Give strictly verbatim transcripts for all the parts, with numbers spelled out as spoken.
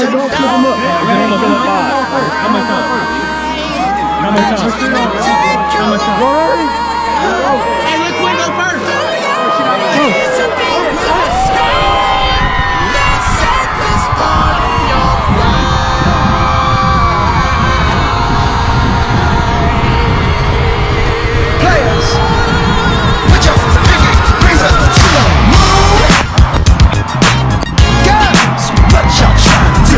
Don't flip him up. How much time? How much time? How much time? Hey, let's win go first. Players, put your pinky rings up to the moon. Girls, what y'all trying to do?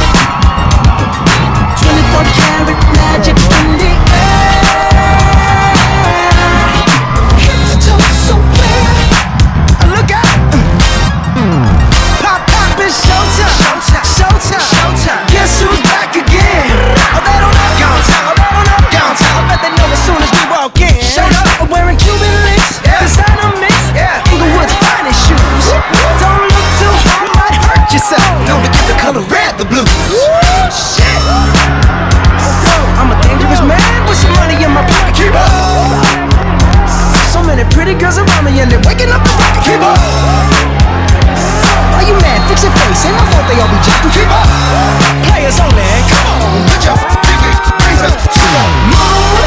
twenty-four karat magic in the air. Head to toe so clear. Look out. Pop, pop, it's showtime. Showtime, showtime, showtime. Guess who's back again? Oh, they don't know. Gone time, oh, they don't know. Gone time. I bet they know as soon as we walk in. Showed up, I'm wearing Cuban links. Yeah. Designer mix. Yeah. Inglewood's finest shoes. Don't look too hard, might hurt yourself. Known to get the color red, the blue. Shit. I'm a dangerous man with some money in my pocket. Keep up. So many pretty girls around me and they're waking up the rocket. Keep up. Are you mad? Fix your face. Ain't my fault they all be jacking. Keep up. Players only. Come on, put your pinky rings up to the moon.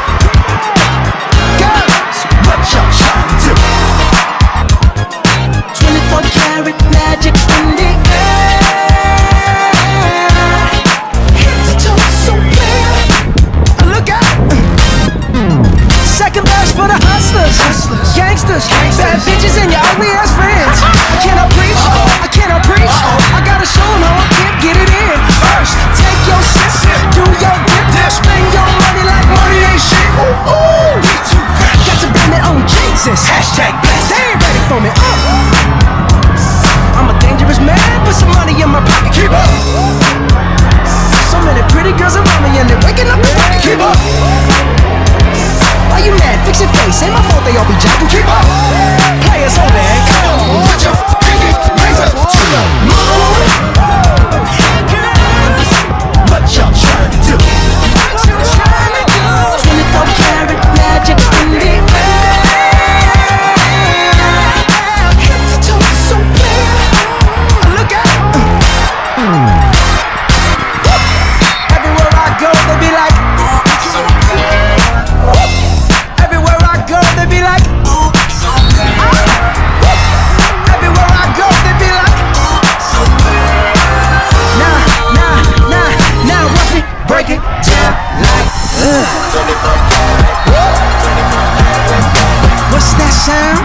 Girls, what y'all trying to do? twenty-four karat magic in the air. Head to toe so clear. Look out. Second verse for the hustlers, hustlers. Gangsters, gangsters, bad bitches and your ugly ass friends. I cannot preach, I cannot preach. I gotta show them how I can't get it in. First, take your sip, do your dip, spend your money like money ain't shit. Ooh, ooh. Got to blame it on Jesus. Hashtag blessed. They ain't ready for me. Uh. I'm a dangerous man with some money in my pocket. Keep up. So many pretty girls around me and they're waking up the rocket. Keep up. Why you mad? Fix your face. Ain't my fault they all be jacking. Keep up. Players only. Come on, put your pinky rings up to the moon. What y'all trying to do? twenty-four karat magic in the air. Head to toe so clear. Look out. Everywhere I go, they be like. Everywhere I go, they be like. Everywhere I go, they be like. Nah, nah, nah, now watch me break it down like. Uh. What's that sound?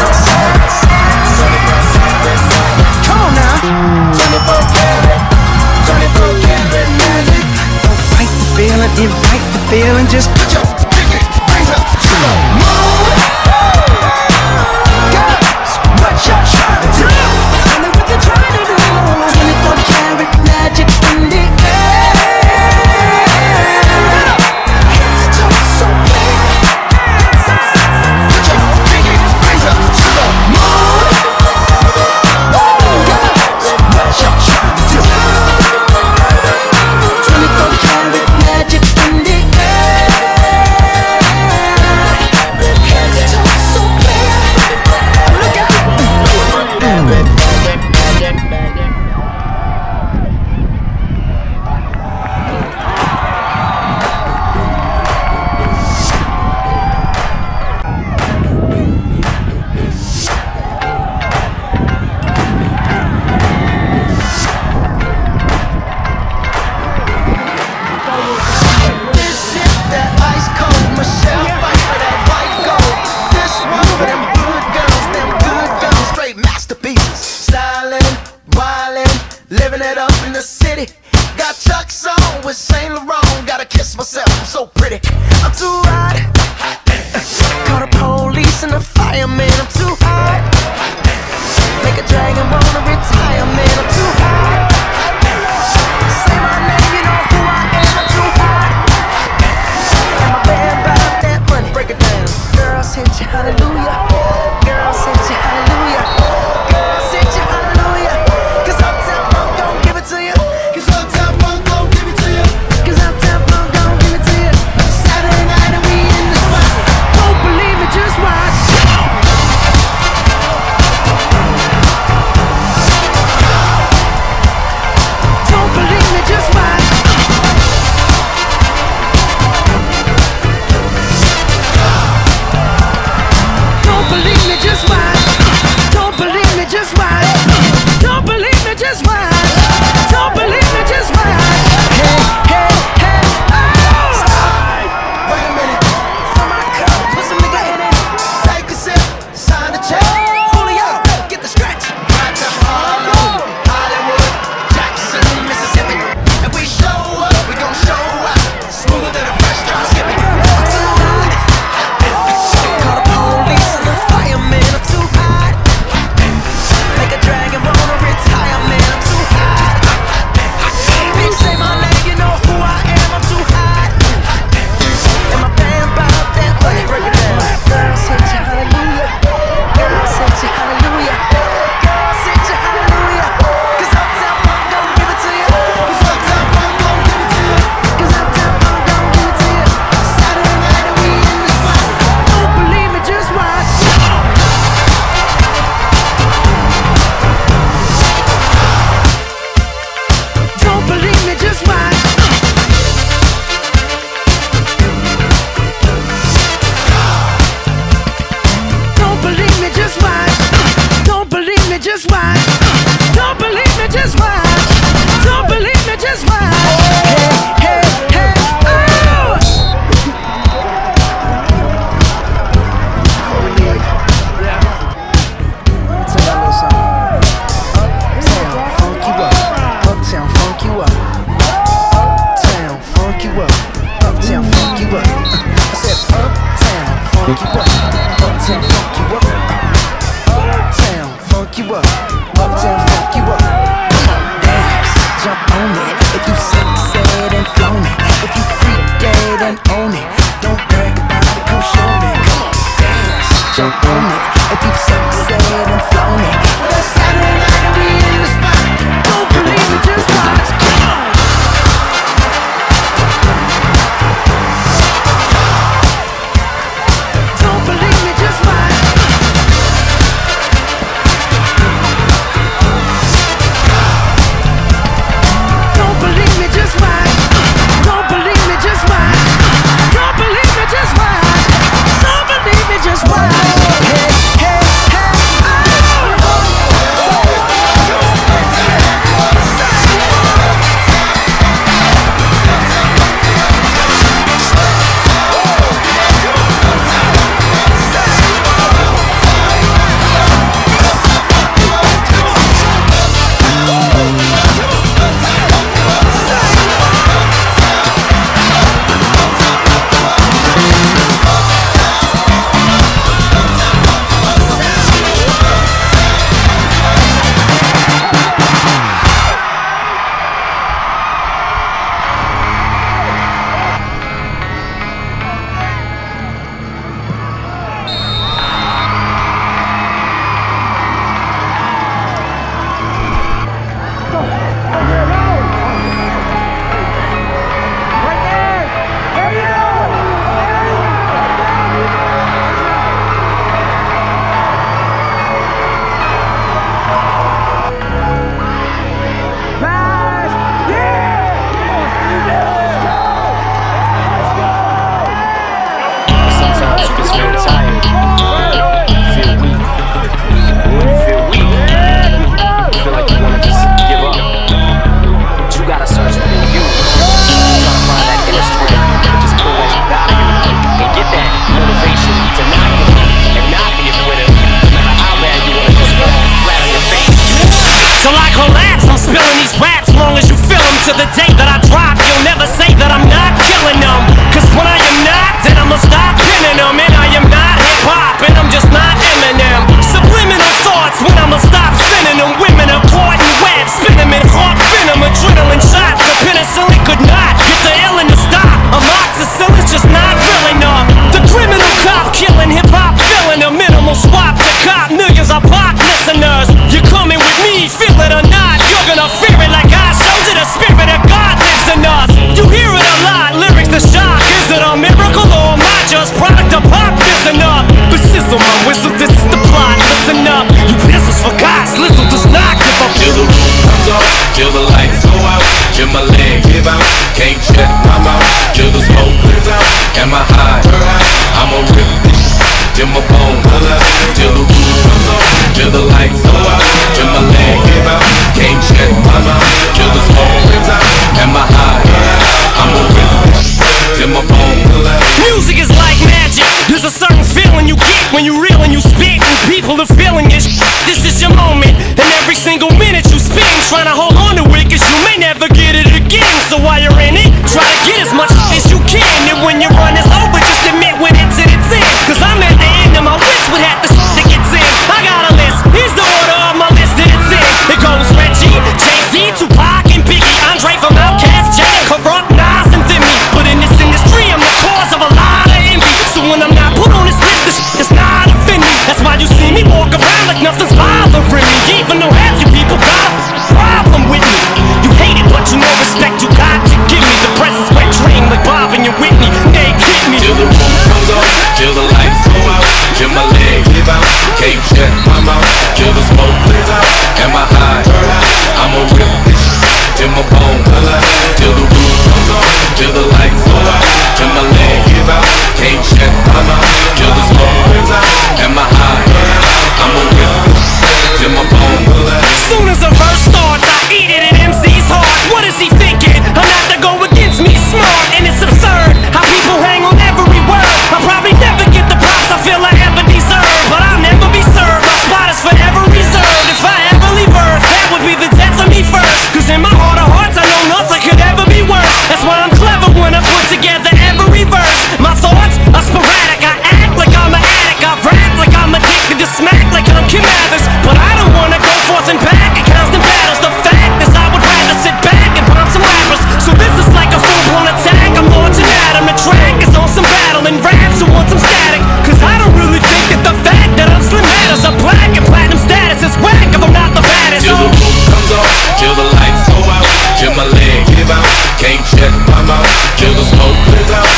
Come on now. twenty-four karat, twenty-four karat magic. Don't fight the feeling, invite the feeling. Just put your pinky rings up to the moon. Girls, what y'all trying to do? Tell me what you're trying to do. twenty-four karat magic in the air. Head to toe so clear. Put your pinky rings up to the moon. Girls, what y'all trying to do? twenty-four karat magic in the air. Head to toe so clear. Look out. This is that ice cold Michelle fight for that white gold. This one for them good girls, them good girls, straight masterpieces. Styling, wildin', living it up in the city. Got Chuck's on with Saint Laurent. Gotta kiss myself, I'm so pretty. I'm too hot. Call the police and the fireman. I'm too hot. Make a dragon wanna retire, man. I'm too hot. Say my name, you know who I am. I'm too hot. And my band about that money, break it down. Girls hit you, hallelujah. Girls hit you, hallelujah. Girls hit you, hallelujah. Cause Uptown Funk don't give it to you. Cause Uptown Funk don't give it to you. Cause Uptown Funk don't give it to you. Saturday night and we in the spot. Don't believe me, just watch. to the day that I drop, you'll never say that I'm not killing them. Cause when I am not, then I'ma stop pinning them. And I am not hip-hop, and I'm just not Eminem. Subliminal thoughts when I'ma stop sending them. Women are caught in webs, spin them in hawk venom. Adrenaline shots, the penicillin could not get the illin to stop. Amoxicillin's just not real enough. The criminal cop killing hip-hop, filling a minimal swap to cop. Millions of pop listeners, you're coming with me, feel it or not. You're gonna fear it like I showed you. The spirit of God lives in us. You hear it a lot, lyrics the shock. Is it a miracle or am I just product of pop? Listen up, but sizzle my whistle, this is the plot. Listen up, you pistols for God, Slizzle does not give up. Till the roof comes off, till the lights go out, till my leg give out, can't shut my mouth, till the smoke clears out, am I high? I'm a rip bitch, till my bones collapse, till the roof comes off, till the lights go out, till my leg give out, can't shut my mouth, till the smoke clears out, am I high? I'm a rip bitch, till my bones collapse. Music is like magic. There's a certain feeling you get when you reel and you spit, and people are feeling it. This is your moment, and every single minute you spend trying to hold on to it, cause you may never get it again. So while you're in it, try to get as much as you can. And when your run is over, just admit when it's in its end. Cause I'm at the end of my wits with half the shit that gets in. I got a list, here's the order of my list that it's in. It goes Reggie, Jay-Z, Tupac, and Biggie, Andre from Outkast, Jay, Corrupt, Nas, and Demi. But in this industry, I'm the cause of a lot of envy. So when I'm not put on this list, this shit is not offending. That's why you see me walk around like nothing's bothering me. Even though half you people got a problem with me. You hate it, but you know respect you got to give me. The press is wet dream like Bob and your Whitney. They hit me. Till the roof comes off, till the lights go out, till my leg give out, can't shut my mouth, till the smoke clears out, am I high? I'm a rip bitch, till my bones collapse, till the roof comes off, till the lights go out, till my leg give out, can't shut my mouth, till the smoke clears out, am I high? I'm a rip bitch, till my bones collapse. Soon as a verse starts, I eat it in M C's heart. What is he thinking? I'm not to go against me, smart, and it's absurd how people hang on every word. I'll probably never get the props I feel I ever deserve, but I'll never be served. My spot is forever reserved. If I ever leave Earth, that would be the death of me first. Cause in my heart of hearts, I know nothing could ever be worse. That's why I'm clever when I put together every verse. My thoughts are sporadic. I act like I'm an addict. I rap like I'm addicted to smack like I'm Kim Mathers. But I don't wanna go forth and back in constant battles. The fact is I would rather sit back and bomb some rappers. So this is like a full-blown attack. I'm launching at 'em. The track is on some battle and raps who want some static. Cause I don't really think that the fact that I'm Slim matters. A black and platinum status is whack if I'm not the baddest. Till the roof comes off, till the lights go out, till my leg give out, can't shut my mouth, till the smoke clears out.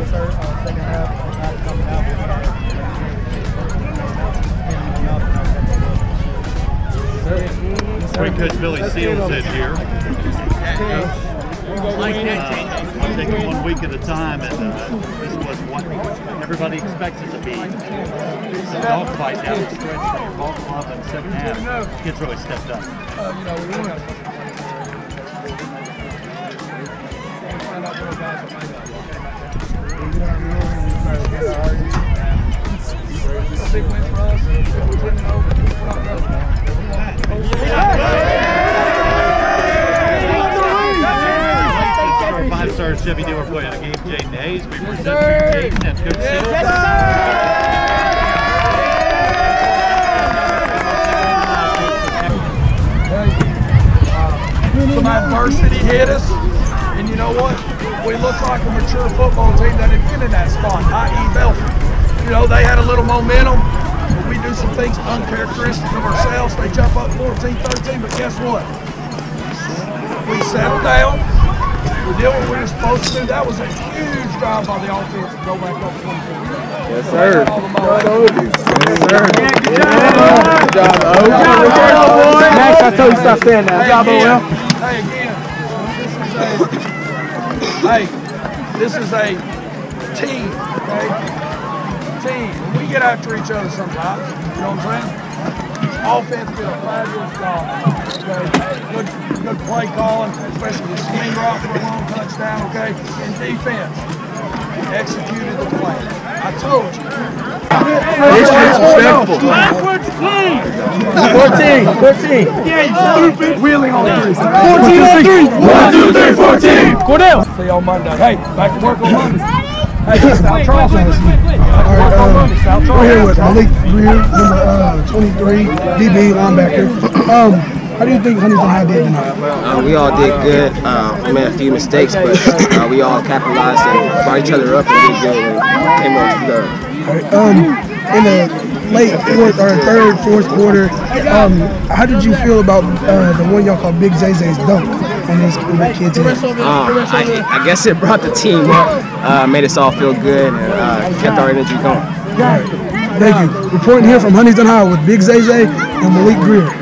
third, uh, second half, guys coming out. Great coach Billy Seals is here. Uh, I'm taking one week at a time, and uh, this was what everybody expects it to be. It's a dog fight down the stretch from your ball club in the second half. Kids really stepped up. Big win for us. Five-star Chevy dealer play on a game, Jaden Hayes. We present to Jaden and good sales. Some adversity hit us, and you know what? We look like a mature football team that had been in that spot, that is. Belford. You know, they had a little momentum, but we do some things uncharacteristic of ourselves. They jump up fourteen thirteen, but guess what? We settled down. We did what we were supposed to do. That was a huge drive by the offense to go back up twenty-four. Yes, sir. Yes, sir. Good job, O. Max, I told you stop saying that. Good job, O. Hey, again, hey, this is a team, okay? Team. We get after each other sometimes, you know what I'm saying? Offense did a fabulous job, okay? Good, good play calling, especially the swing rock for a long touchdown, okay? And defense executed the play. I told you. fourteen, fourteen. Yeah, stupid. Wheeling on three. fourteen on three. One, two, three, fourteen. Cordell. See you on Monday. Hey, back to work on Monday. Hey, South Charles. All right, uh, we're here with Malik Greer, number uh, twenty-three, D B linebacker. Um, how do you think Huntington High did tonight? Uh, we all did good. Uh, we made a few mistakes, but uh, we all capitalized and brought each other up and did good and came up good. All right, um, in the late fourth or third, fourth quarter, um, how did you feel about uh, the one y'all call Big Zay Zay's dunk on this kid's head? Uh, I, I guess it brought the team up, uh, made us all feel good, and uh, kept our energy going. All right, thank you. Reporting here from Huntington High with Big Zay Zay and Malik Greer.